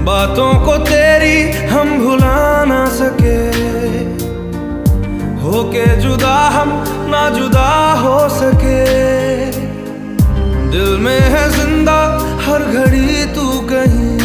बातों को तेरी हम भुला ना सके, होके जुदा हम ना जुदा हो सके। दिल में है जिंदा हर घड़ी तू कहीं,